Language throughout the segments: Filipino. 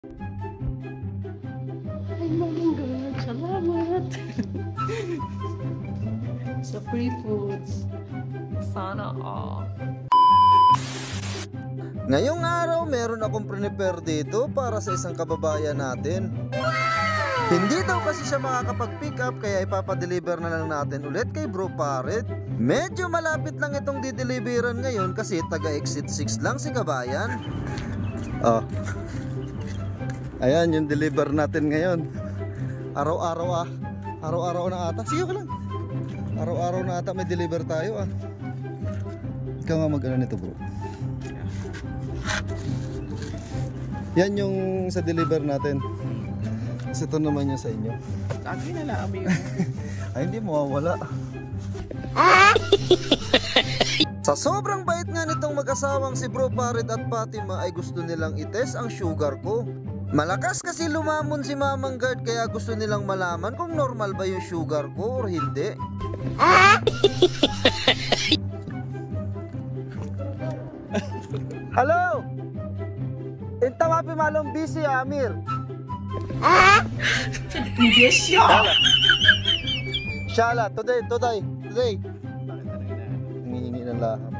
Ay, Mamang salamat. Sa free foods. Sana all. Ngayong araw, meron akong prepare dito para sa isang kababayan natin. Hindi daw kasi siya makakapag-pick up kaya ipapadeliver na lang natin ulit kay Bro Parit. Medyo malapit lang itong dideliveran ngayon kasi taga exit 6 lang si kabayan. Oh. Ayan yung deliver natin ngayon. Araw-araw Araw-araw na ata. Sige ka lang. Araw-araw na ata may deliver tayo ah. Ikaw nga mag-ano nito bro. Yan yung sa deliver natin. Kasi ito naman yung sa inyo. Akin na lang yun. Ay hindi mawawala. Sa sobrang bait nga nitong mag-asawang si Bro Parit at Fatima ay gusto nilang itest ang sugar ko. Malakas kasi lumamon si Mamang Guard kaya gusto nilang malaman kung normal ba yung sugar ko or hindi. Hello! Inta mapi malong busy Amir. Shala, today. Nangihingi ng laham.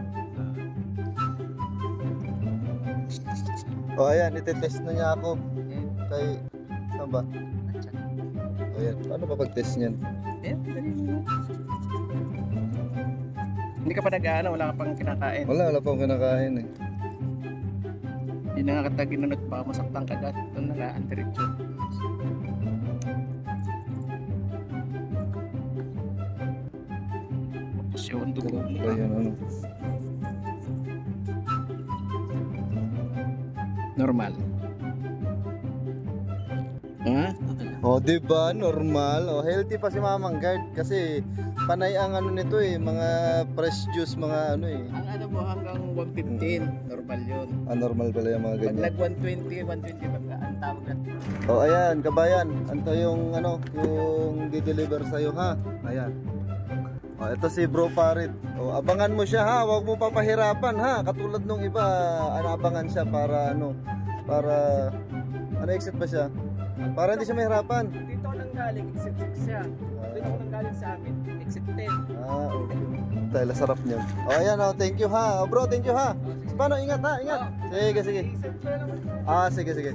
O ayan, itetest na niya ako. Kay, saan ba? O ayan, paano ba pag-test niyan? Hindi ka pa nag-aala, wala ka pang kinakain. Wala pang kinakain eh. Hindi na nga katagin na nagpamasaktan ka dati. Ito na nga, antiritso. Tapos yung dugo. Ayan, ano. Normal. Ha? O diba, normal. O healthy pa si Mamang Guard kasi panay ang ano nito eh, mga fresh juice, mga ano eh. Ang ano mo hanggang 115, normal yun. Normal pala yung mga Pag ganyan. nag 120 pag ang tawag na. O ayan, kabayan, anto yung ano, yung di-deliver sa'yo ha. Ayan. O ito si Bro Parit. O abangan mo siya ha, huwag mo papahirapan ha. Katulad nung iba, abangan siya para ano, para ano exit ba siya? Para hindi siya mahirapan. Dito ako nang galing, exit 6 siya. Dito ako nang galing sa amin, exit 10. Okay. Dahil sarap niyo. O ayan o, thank you ha. O bro, thank you ha. Paano, ingat ha, ingat. Sige. Sige.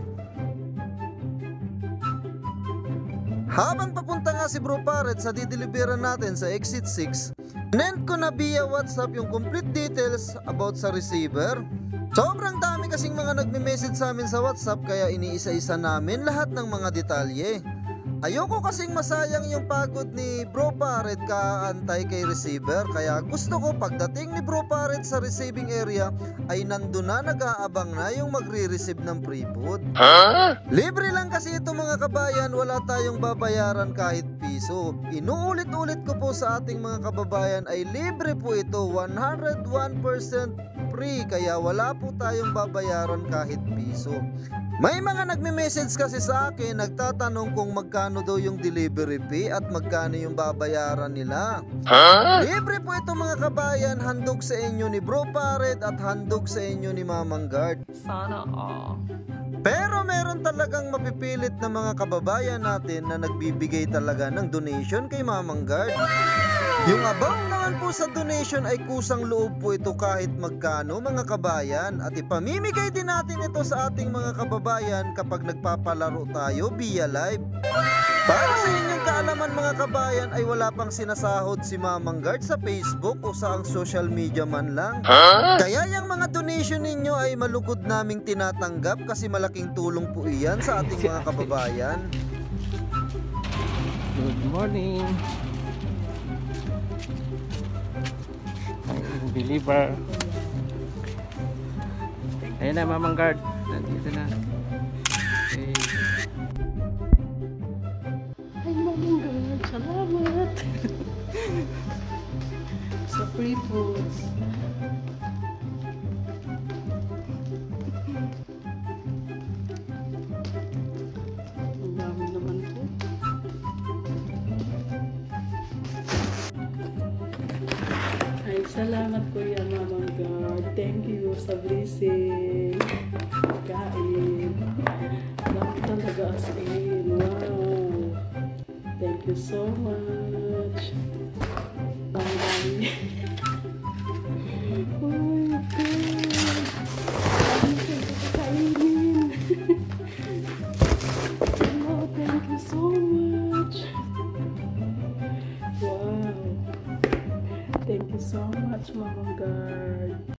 Habang papunta nga si Bro Parit sa dideliveran natin sa exit 6, nend ko na via WhatsApp yung complete details about sa receiver. Sobrang dami kasing mga nagme-message sa amin sa WhatsApp kaya iniisa-isa namin lahat ng mga detalye. Ayoko kasing masayang yung pagod ni Bro Parit kaantay kay receiver kaya gusto ko pagdating ni Bro Parit sa receiving area ay nandun na nag-aabang na yung magre-receive ng free food. Libre lang kasi ito mga kabayan, wala tayong babayaran kahit piso. Inuulit-ulit ko po sa ating mga kababayan ay libre po ito, 101% free kaya wala po tayong babayaran kahit piso. May mga nagme-message kasi sa akin nagtatanong kung magkano daw yung delivery fee at magkano yung babayaran nila. Libre po ito mga kabayan, handog sa inyo ni Bro Parit at handog sa inyo ni Mamang Guard. Sana all. Pero meron talagang mapipilit na mga kababayan natin na nagbibigay talaga ng donation kay Mamang Guard. Yung abang naman po sa donation ay kusang loob po ito kahit magkano mga kabayan at ipamimigay din natin ito sa ating mga kababayan kapag nagpapalaro tayo via live. Para sa inyong kaalaman mga kabayan ay wala pang sinasahod si Mamang Guard sa Facebook o sa ang social media man lang. Kaya yung mga donation ninyo ay malugod naming tinatanggap kasi malaking tulong po iyan sa ating mga kababayan. Good morning. Deliver. Ayan na Mamang Guard. Nandito na. Okay. Ay Mamang Guard, salamat. Sa free foods. Ang dami naman po. Ay, salamat Kuya Mamang Guard. Thank you sa blessing. Kain. talaga as in. Wow. Thank you so much. Bye-bye. Oh my God. Ano siya kakainin? Hello, thank you so much. Wow. Thank you so much, Mama Guard.